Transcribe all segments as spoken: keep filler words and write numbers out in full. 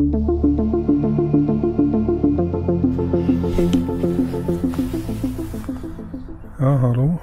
Ja, hallo.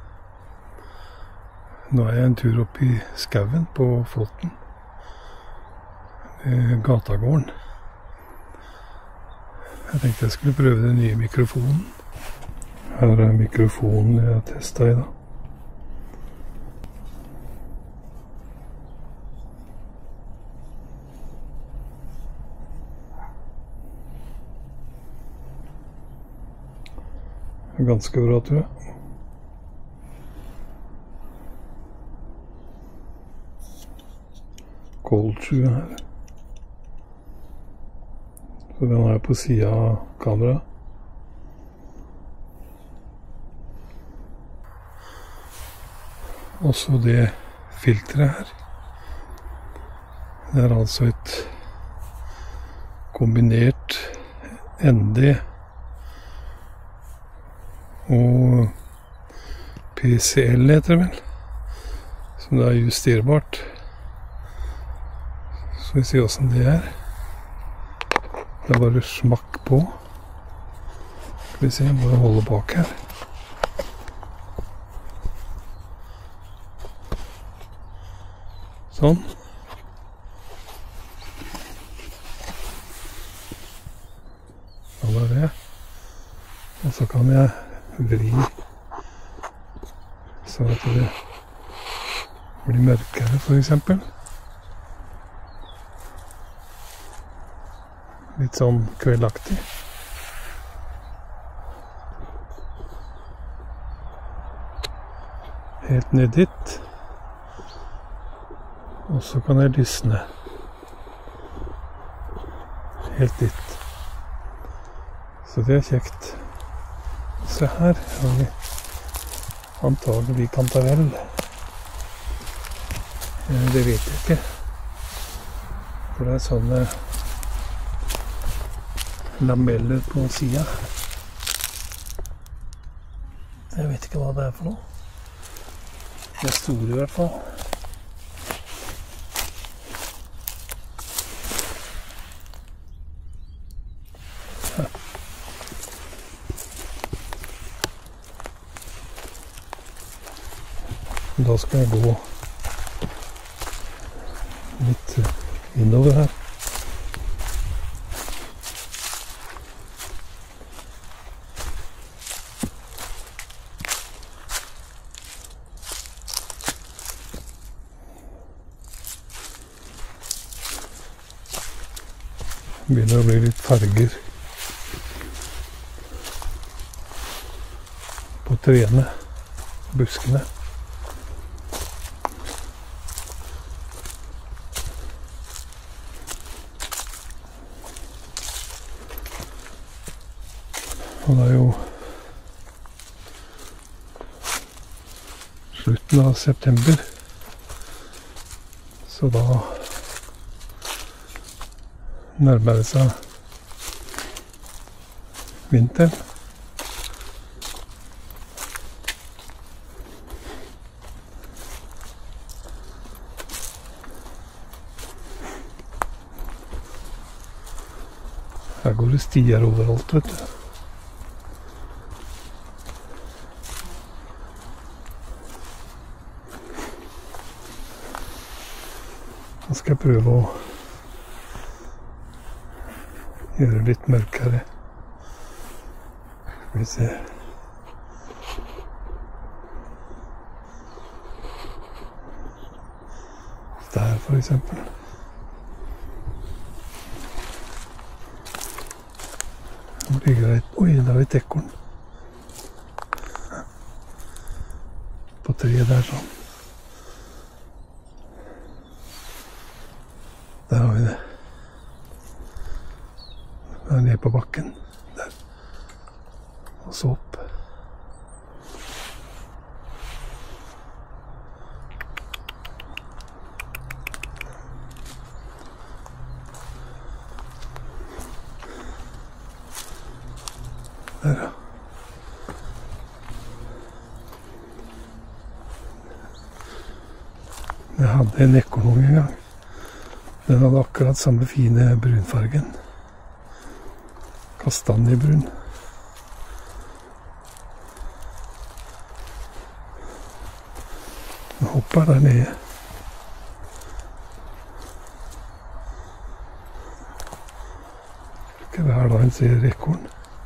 Nå er jeg en tur opp i skauen på Flåtten. I Gatagården. Jeg tenkte jeg skulle prøve den nye mikrofonen. Her er mikrofonen jeg har testet i da. Ganske bra, tror jeg. Koldsju her. Så den er på siden av kameraet. Også det filtret her. Det er altså et kombinert N D og P C L heter det vel, som det er justerbart. Så vi ser hvordan det er. Det er bare smakk på. Skal vi se, jeg må holde bak her. Sånn. Sånn er det. Og så kan jeg vri så at det blir mørkere, for eksempel. Litt sånn kveldaktig. Helt ned dit. Og så kan jeg lysne. Helt dit. Så det er kjekt. Se her har vi antagelig kantarell. Det vet jeg ikke. For det er sånne lameller på siden. Jeg vet ikke hva det er for noe. De er store i hvert fall. Da skal jeg gå litt innover her. Det begynner å bli litt farger på trærne, buskene. Og det er jo slutten av september, så da nærmer det seg vinteren. Her går det stier overalt, vet du. Nå skal jeg prøve å gjøre litt mørkere. Skal vi se. Der for eksempel. Nå ligger det et... Oi, der er et ekorn. På treet der sånn. Der har vi det. Der nede på bakken. Der. Og så opp. Der, ja. Jeg hadde en ekornunge en gang. Den hadde akkurat samme fine brunfargen. Kastanjebrun. Den hopper der nede. Ikke hver dag en ser ekorn.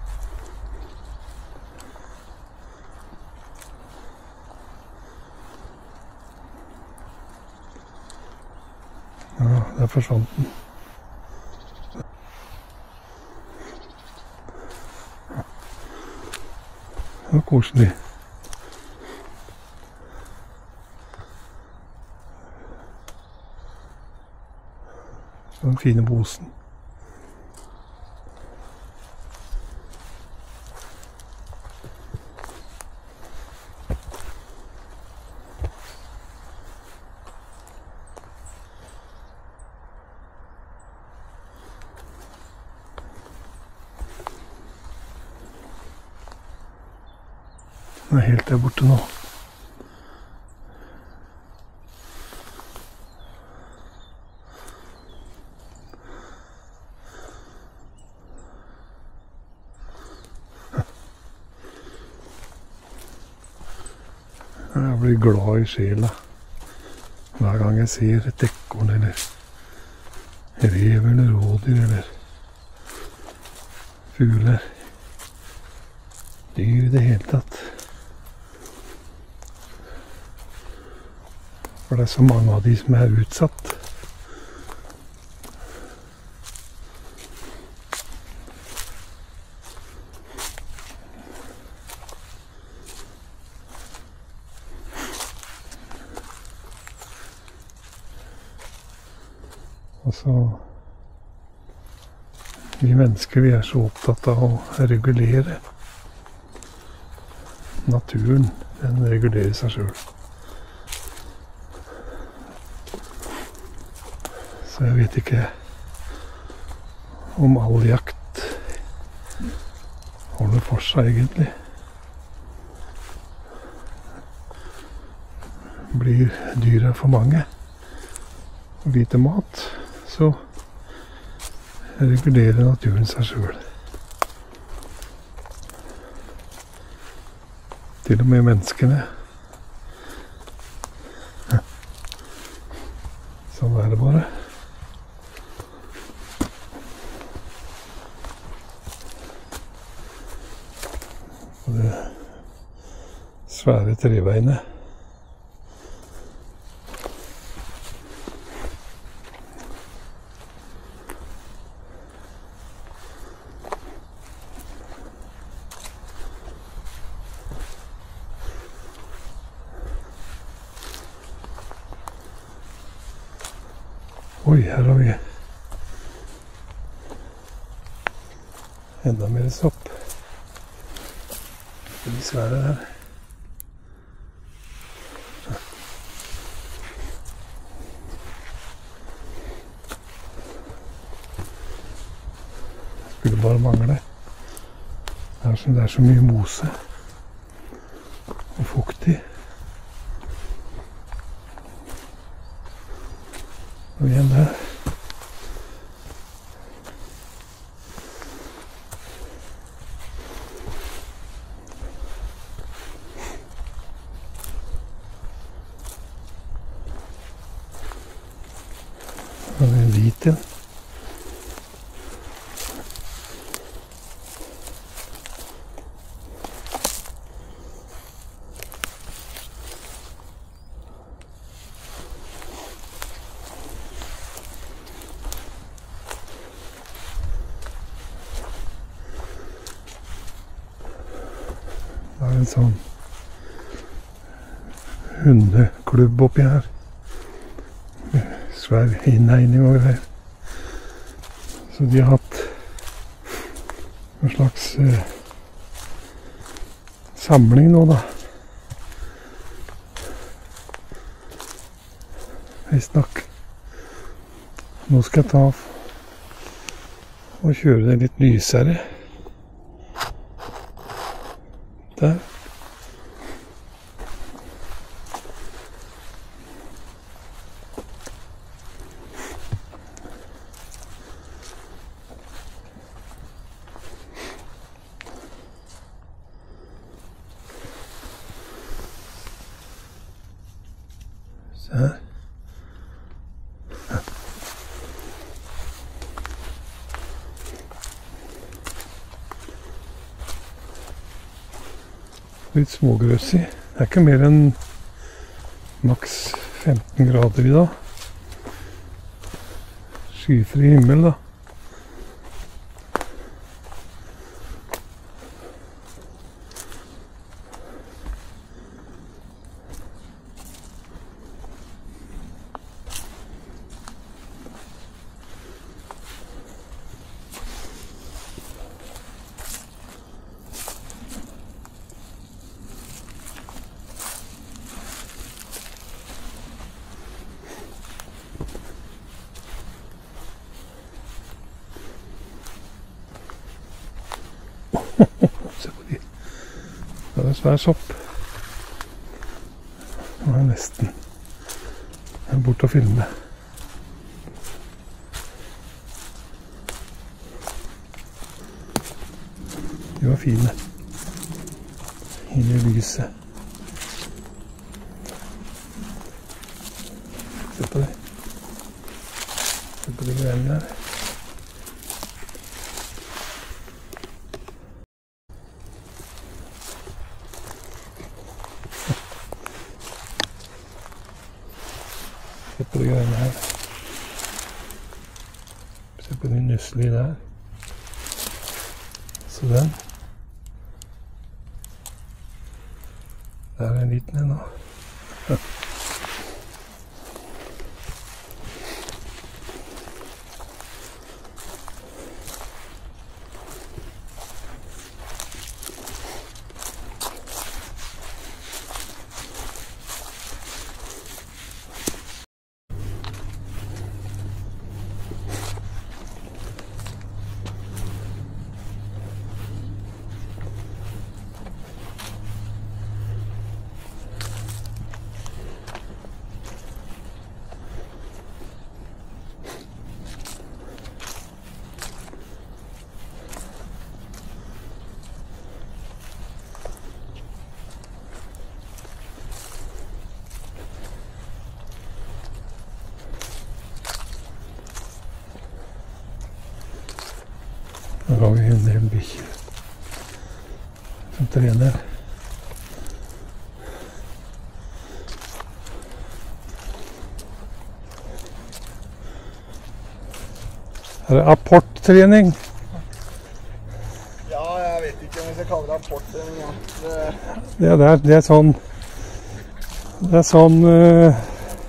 Ja, der forsvant den. Det var koselig. Den fine bosen. Den er helt der borte nå. Jeg blir glad i sjela hver gang jeg ser et ekorn eller rev eller rådyr eller fugler. Dyr i det hele tatt. For det er så mange av de som er utsatt. Og så vi mennesker, vi er så opptatt av å regulere naturen. Den regulerer seg selv. Så jeg vet ikke om all jakt holder for seg egentlig. Blir dyra for mange og lite mat, så regulerer naturen seg selv. Til og med menneskene. Sånn er det bare. Og det svære treveiene. Oi, her har vi enda mer sopp. Det blir svære her. Skulle bare mangle. Det er, som, det er så mye mose og fuktig. Og igjen der. Og det er en hvit en. Det er en sånn hundeklubb oppi her. Svær innhegning og greier. Så de har hatt en slags eh, samling nå da. Visstnok. Nå skal jeg ta og kjøre det litt lysere. Der. Se her. Litt smågrøsig. Det er ikke mer enn maks femten grader i dag. Skyfri himmel da. Se på de. Det er svær sopp. Nå er jeg nesten jeg er bort å filme. De var fine. Inn i lyset. Se på det. Se på de greiene der. Se på de greiene her. Se på de nøslige der. Så den. Der er en liten en nå. Ja. Nå har vi en del bikkjer som trener. Er det apporttrening? Ja, jeg vet ikke om jeg skal kalle det apporttrening. Ja. Det... Det, er, det er sånn Det er sånn uh,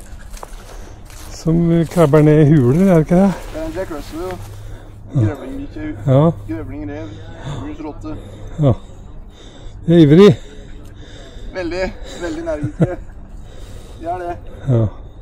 som krabber ned i huler, er det ikke det? Det er en Jack Russell, jo. Grøvling, ja. Grøvling, rev, brus, rotte. Ja. Jeg er ivrig. Veldig, veldig nærmere. Det er det. Ja.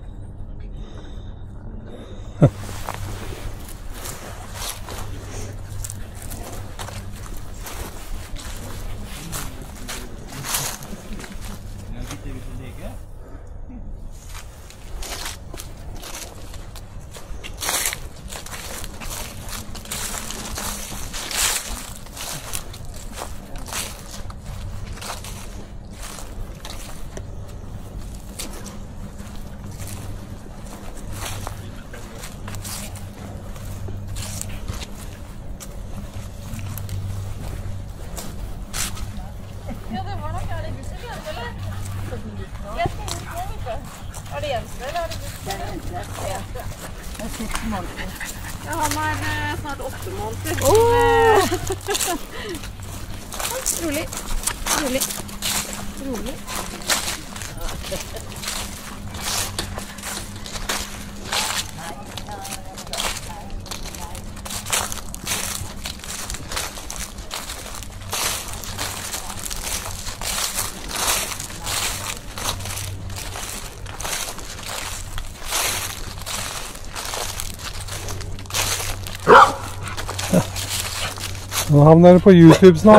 Ja, det var nok her i bussen, eller? Jeg skal ut nå, vet du. Er det Jens, eller er det bussen? Det er Jens. Det er seks måneder. Ja, han er snart åtte måneder. Åh! Rolig. Rolig. Rolig. Nå havner det på YouTube snart.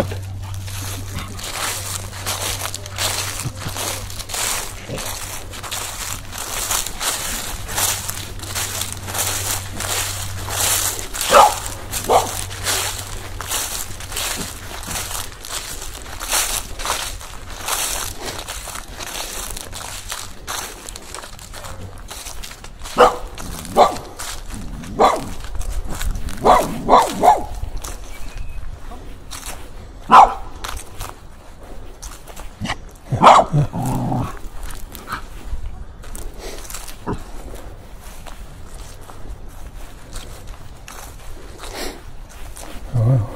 Ja, ja.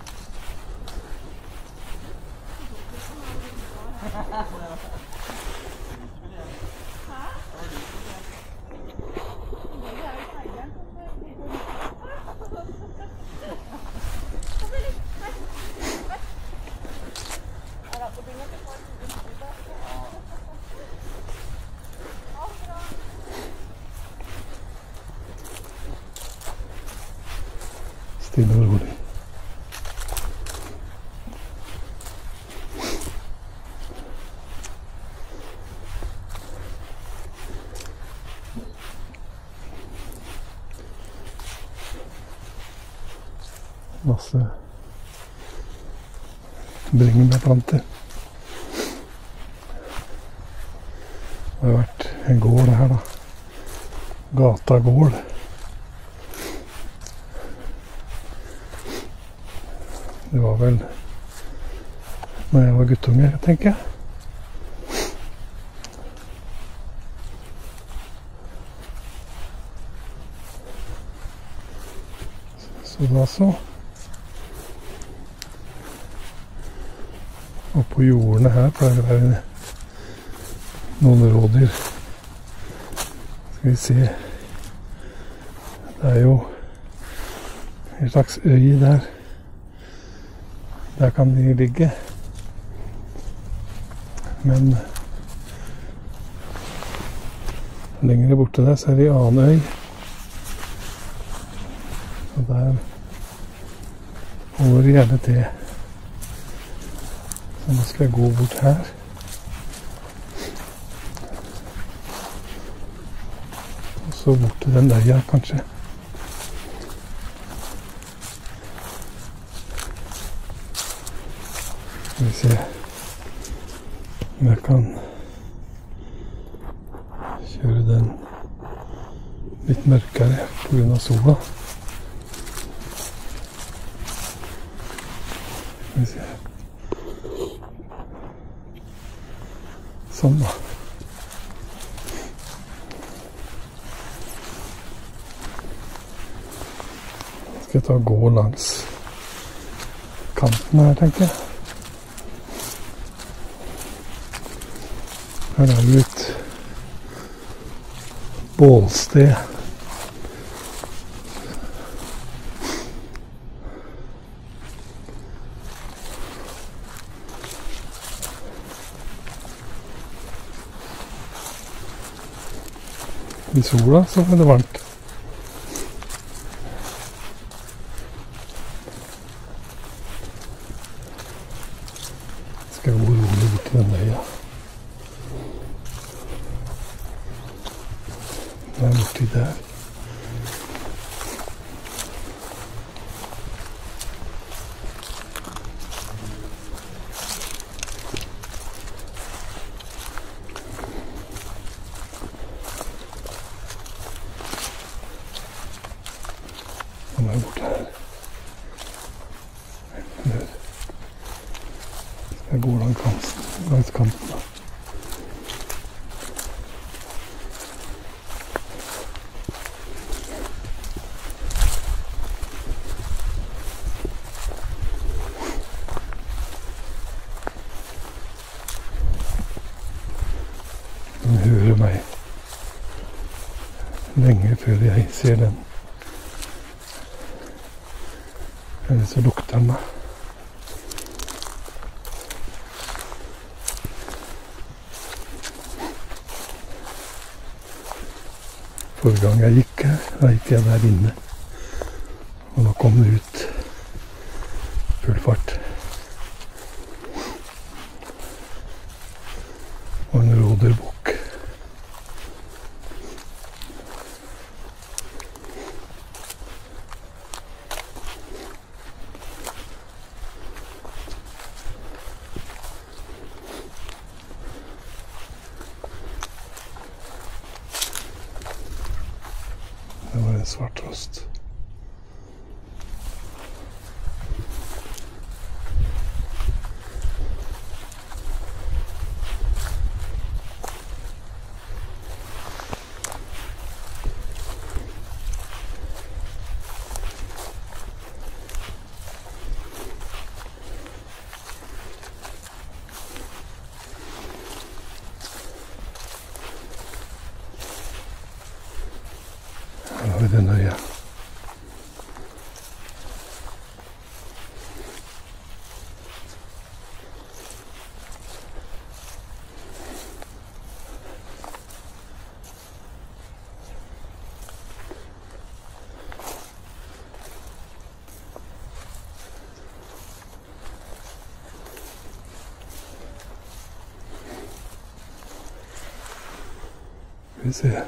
Stille og rolig. Masse bringebærplanter. Det har vært en gård her da. Gata gård. Det var vel når jeg var guttunge, tenker jeg. Så da så. Og på jordene her pleier det å være noen rådyr. Skal vi se. Det er jo en slags øy der. Der kan de ligge. Men lengre borte der så er det en annen øy. Og der holder de gjerne til. Så nå skal jeg gå bort her. Og så bort til den øya kanskje. Skal vi se om jeg kan kjøre den litt mørkere på grunn av sola. Skal vi se. Sånn da. Skal jeg ta og gå langs kanten her, tenker jeg. Her er det et bålsted. I sola så er det varmt. Skal jeg gå rolig bort til den øya. Den er borti der. Den er borte her. Der. Jeg går langs kanten, langs kanten da. Den hører meg lenge før jeg ser den. Eller så lukter den meg. Forrige gang jeg gikk her, da gikk jeg der inne. Og nå kom det ut full fart. Og en rådyrbukk. Det var en svarttrost. den øya. Skal vi se.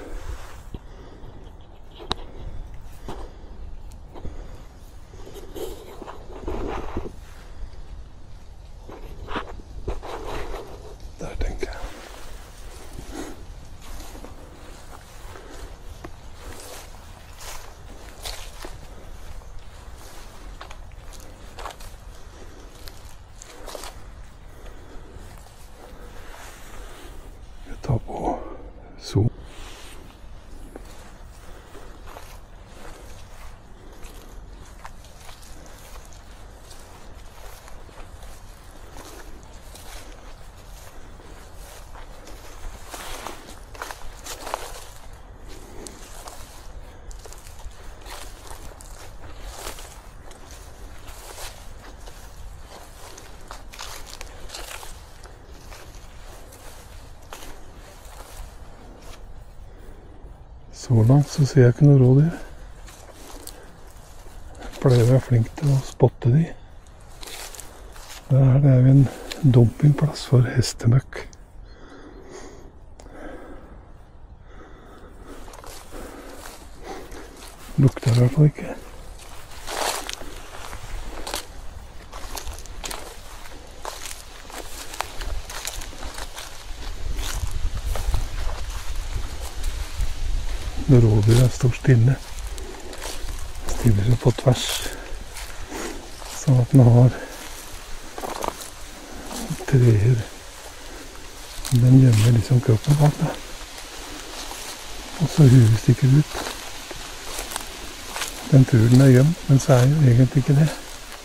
Der tenker jeg. Jeg tar på zoom. Så langt så ser jeg ikke noe rådyr. Jeg pleier å være flink til å spotte de. Der er det jo en dumpingplass for hestemøkk. Lukter i hvert fall ikke. Rådyret står stille. Stiller seg på tvers. Sånn at den har treer. Den gjemmer liksom kroppen bak det. Og så huet stikker ut. Den tror den er gjemt, men så er jo egentlig ikke det.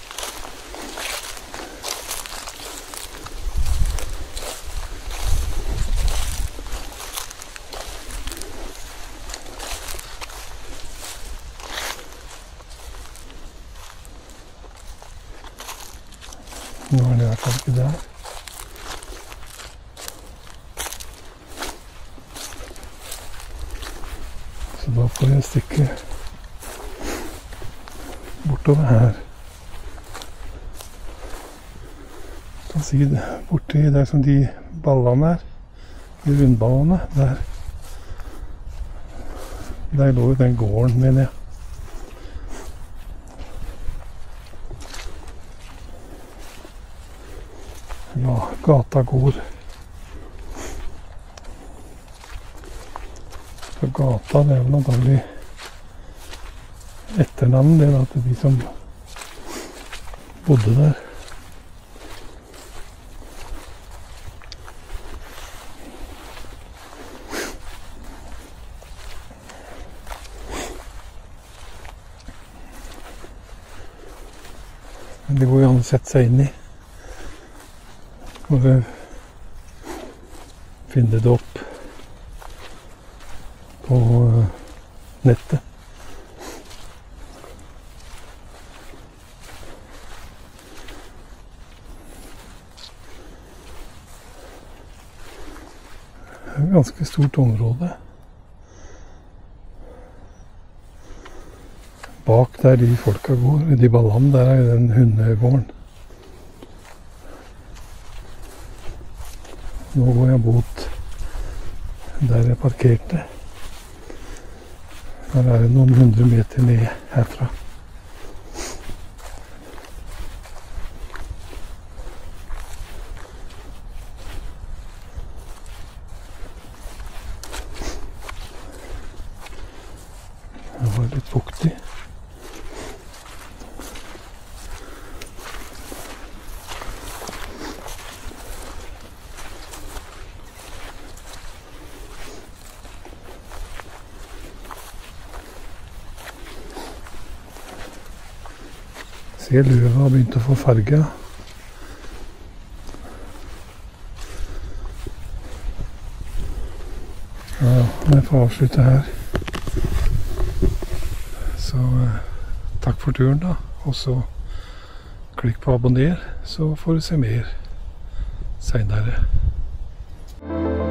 Nå er det i hvert fall ikke der. Så da får jeg stikke bortover her. Jeg kan si det borti der som de ballene er. De rundballene. Der. Der lå jo den gården, mener jeg. Ja, gata går. Så gata, det er vel antagelig etternavn, det da, til de som bodde der. Men det går jo an å sette seg inn i. Bare finne det opp på nettet. Det er et ganske stort område. Bak der de folka går, de ballene, der er den hundegården. Nå går jeg mot der jeg parkerte. Her er det noen hundre meter ned herfra. Det var litt fuktig. Se, løvet har begynt å få farge. Ja, jeg får avslutte her. Så eh, takk for turen da, og så klikk på abonner, så får du se mer senere.